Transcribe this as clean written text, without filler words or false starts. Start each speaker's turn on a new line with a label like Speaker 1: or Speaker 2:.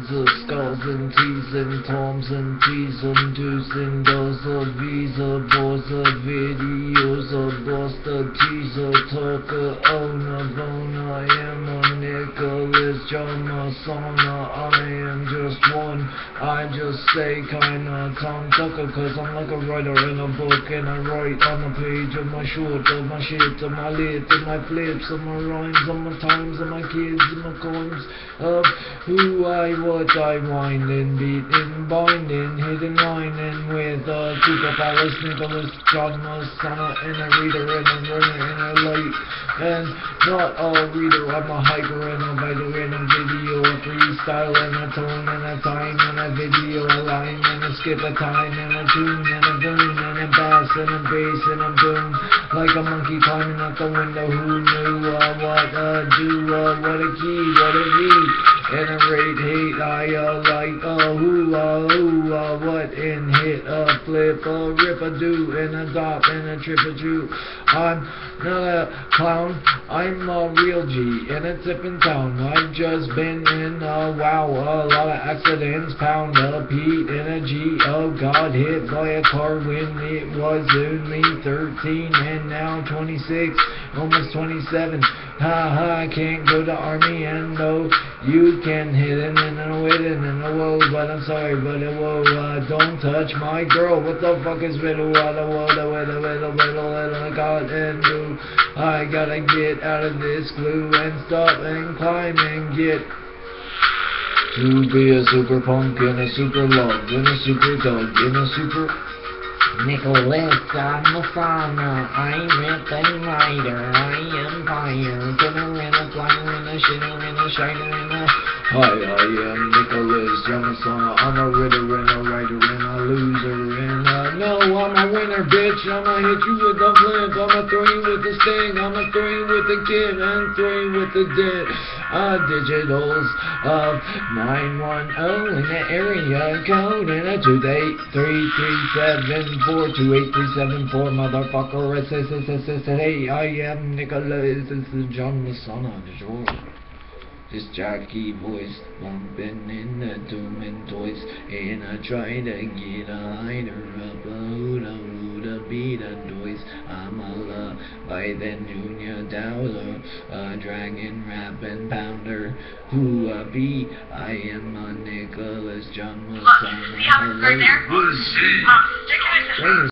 Speaker 1: T's, skulls and T's and toms and T's and do's and does, V's, boys, videos, buster, teaser, talker, owner, boner. I am a Nicholas John Messana. I am just one. I just say kinda tongue tucker, cause I'm like a writer in a book, and I write on the page of my short, of my shit, of my lit, of my flips, of my rhymes, of my times, of my kids, of my coins, of who I, what I, winding, beating, binding, hidden lining with a superpowers, Nicholas John Messana, and a reader, and a runner, and a light, and not a reader. I'm a hyper and a writer and a video, a freestyle and a tone and a time and a video, a line and a skip, a time and a tune and a boom and a bass and a bass and a boom, like a monkey climbing out the window. Who knew what do, what a key, what a beat, and a rate, hate, I like who, what, and hit, flip, rip, a do, and a dop, and a trip, a true. I'm not a clown, I'm a real G, and a tip in town. I've just been in a lot of accidents, pound a Pete and a G, oh God, hit by a car when it was only 13, and now 26, almost 27, I can't go to army, and no, you can hit it and a waiting and a whoa, but I'm sorry, but a whoa, don't touch my girl. What the fuck is riddle, I got and do, I gotta get out of this glue and stop and climb and get to be a super punk and a super love and a super dog and a super Nicholas John Messana. I'm rip and rider, I am fire, dinner and a flyer and a shitter and a shiner and a hi, I am Nicholas John Messana. I'm a riddle and a writer and a loser and no, I'm a winner, bitch. I'ma hit you with a flip, I'ma throw you with the sting, I'ma throw you with the kid and throw you with the dead. Digitals of 910 in the area code and a 28337428374 motherfucker. Hey, I am Nicholas. This is John Messana. This jockey voice bumping in the doom and toys, and I try to get a hider up a hooda beat a noise. I'm a love by the Junior Dowler, a dragon rapping pounder. Who be? I am a Nicholas John Messana.
Speaker 2: See how it's right there?